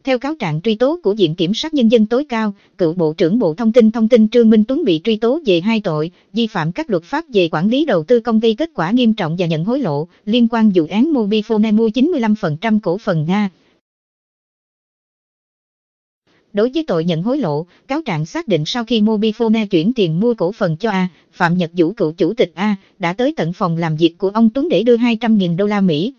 Theo cáo trạng truy tố của Viện Kiểm sát Nhân dân tối cao, cựu Bộ trưởng Bộ Thông tin Trương Minh Tuấn bị truy tố về 2 tội, vi phạm các luật pháp về quản lý đầu tư công gây kết quả nghiêm trọng và nhận hối lộ, liên quan vụ án Mobifone mua 95% cổ phần Nga. Đối với tội nhận hối lộ, cáo trạng xác định sau khi Mobifone chuyển tiền mua cổ phần cho Phạm Nhật Vũ cựu chủ tịch đã tới tận phòng làm việc của ông Tuấn để đưa 200.000 đô la Mỹ.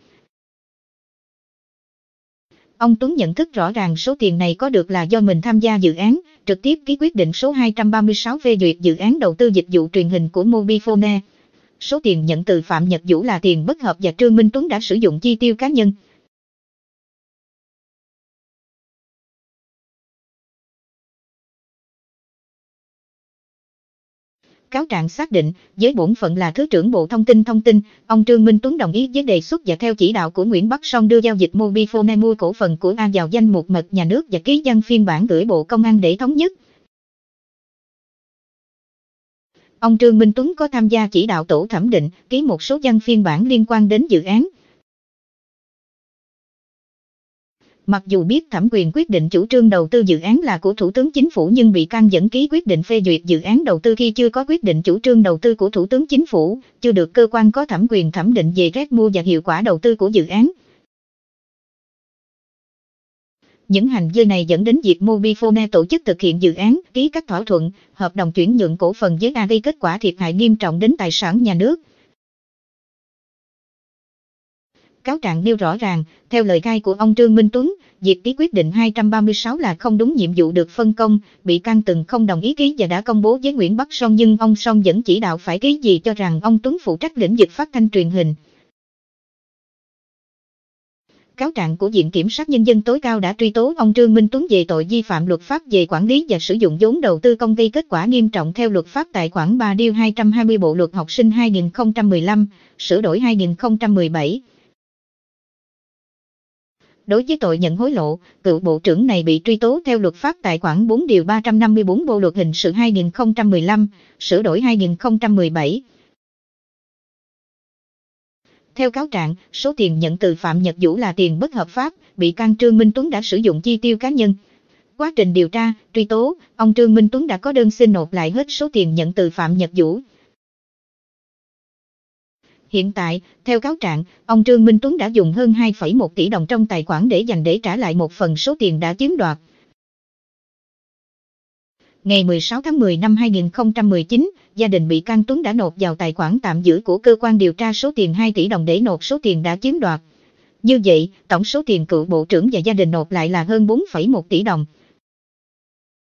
Ông Tuấn nhận thức rõ ràng số tiền này có được là do mình tham gia dự án, trực tiếp ký quyết định số 236 phê duyệt dự án đầu tư dịch vụ truyền hình của Mobifone. Số tiền nhận từ Phạm Nhật Vũ là tiền bất hợp và Trương Minh Tuấn đã sử dụng chi tiêu cá nhân. Cáo trạng xác định, với bổn phận là Thứ trưởng Bộ Thông tin, ông Trương Minh Tuấn đồng ý với đề xuất và theo chỉ đạo của Nguyễn Bắc Son đưa giao dịch Mobifone mua cổ phần của vào danh mục mật nhà nước và ký văn phiên bản gửi Bộ Công an để thống nhất. Ông Trương Minh Tuấn có tham gia chỉ đạo tổ thẩm định, ký một số văn phiên bản liên quan đến dự án. Mặc dù biết thẩm quyền quyết định chủ trương đầu tư dự án là của Thủ tướng Chính phủ nhưng bị can vẫn ký quyết định phê duyệt dự án đầu tư khi chưa có quyết định chủ trương đầu tư của Thủ tướng Chính phủ, chưa được cơ quan có thẩm quyền thẩm định về rét mua và hiệu quả đầu tư của dự án. Những hành vi này dẫn đến việc Mobifone tổ chức thực hiện dự án, ký các thỏa thuận, hợp đồng chuyển nhượng cổ phần với gây kết quả thiệt hại nghiêm trọng đến tài sản nhà nước. Cáo trạng nêu rõ ràng, theo lời khai của ông Trương Minh Tuấn, việc ký quyết định 236 là không đúng nhiệm vụ được phân công, bị can từng không đồng ý ký và đã công bố với Nguyễn Bắc Son nhưng ông Son vẫn chỉ đạo phải ký vì cho rằng ông Tuấn phụ trách lĩnh vực phát thanh truyền hình. Cáo trạng của Viện Kiểm sát Nhân dân tối cao đã truy tố ông Trương Minh Tuấn về tội vi phạm luật pháp về quản lý và sử dụng vốn đầu tư công gây kết quả nghiêm trọng theo luật pháp tại khoản 3 điều 220 Bộ luật học sinh 2015, sửa đổi 2017. Đối với tội nhận hối lộ, cựu bộ trưởng này bị truy tố theo luật pháp tại khoản 4 điều 354 Bộ luật hình sự 2015, sửa đổi 2017. Theo cáo trạng, số tiền nhận từ Phạm Nhật Vũ là tiền bất hợp pháp, bị can Trương Minh Tuấn đã sử dụng chi tiêu cá nhân. Quá trình điều tra, truy tố, ông Trương Minh Tuấn đã có đơn xin nộp lại hết số tiền nhận từ Phạm Nhật Vũ. Hiện tại, theo cáo trạng, ông Trương Minh Tuấn đã dùng hơn 2,1 tỷ đồng trong tài khoản để dành để trả lại một phần số tiền đã chiếm đoạt. Ngày 16 tháng 10 năm 2019, gia đình bị can Tuấn đã nộp vào tài khoản tạm giữ của cơ quan điều tra số tiền 2 tỷ đồng để nộp số tiền đã chiếm đoạt. Như vậy, tổng số tiền cựu bộ trưởng và gia đình nộp lại là hơn 4,1 tỷ đồng.